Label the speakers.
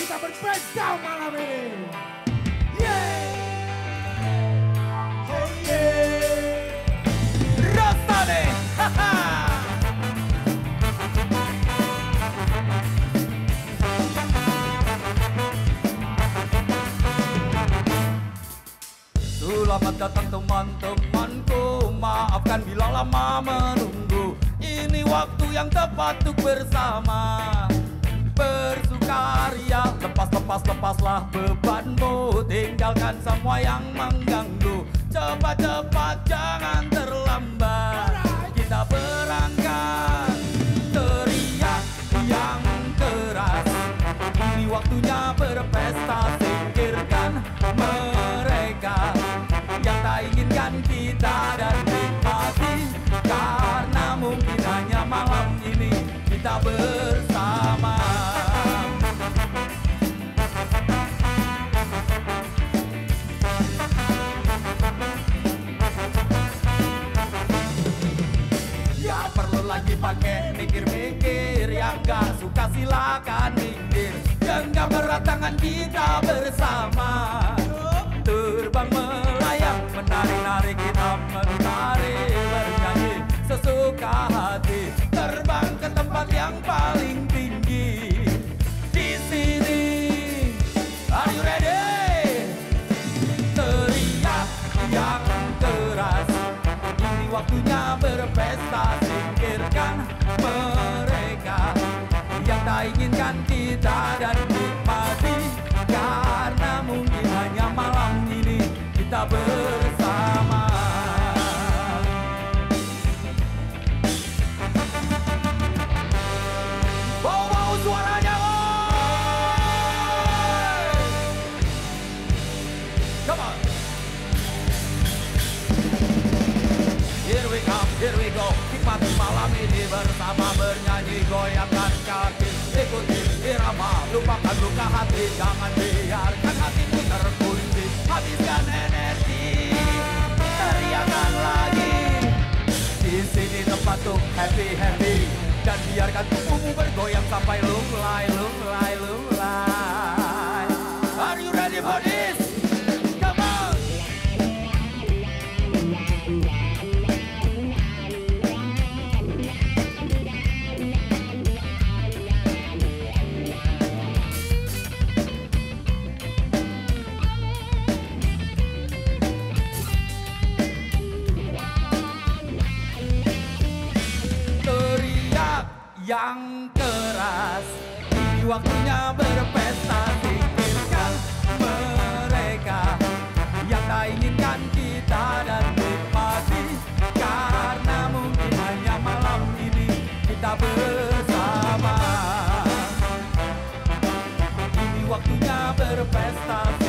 Speaker 1: kita berpesta malam ini. Yeay. Oh yeah.
Speaker 2: Rastane, haha. Selamat datang teman-temanku, maafkan bila lama menunggu. Ini waktu yang tepat untuk bersama bersukaria. Lepaslah bebanmu, tinggalkan semua yang mengganggu. Cepat-cepat jangan terlambat, kita berangkat. Teriak yang keras, ini waktunya berpesta. Singkirkan mereka yang tak inginkan kita dan nikmati, karena mungkin hanya malam ini kita bersama. Ya perlu lagi pakai mikir-mikir, yang gak suka silakan minggir. Genggam erat tangan kita bersama, terbang melayang, menari-nari kita menari, bernyanyi sesuka hati, terbang ke tempat yang paling tinggi. Di sini, are you ready? Teriak yang keras, ini waktunya berpesta. Singkirkan mereka yang tak inginkan kita dan nikmati, karena mungkin hanya malam ini kita bersama. Bawa suaranya, woy! Come on. Here we come, here we go. Nikmati malam ini bersama, bernyanyi, goyangkan kaki, ikuti irama, lupakan luka hati, jangan biarkan hatimu terkunci. Habiskan energi, teriakan lagi. Di sini tempat untuk happy, dan biarkan tubuhmu bergoyang sampai lunglai. Are you ready for this? Come on! Yang keras, ini waktunya berpesta. Singkirkan mereka yang tak inginkan kita dan nikmati, karena mungkin hanya malam ini kita bersama. Ini waktunya berpesta.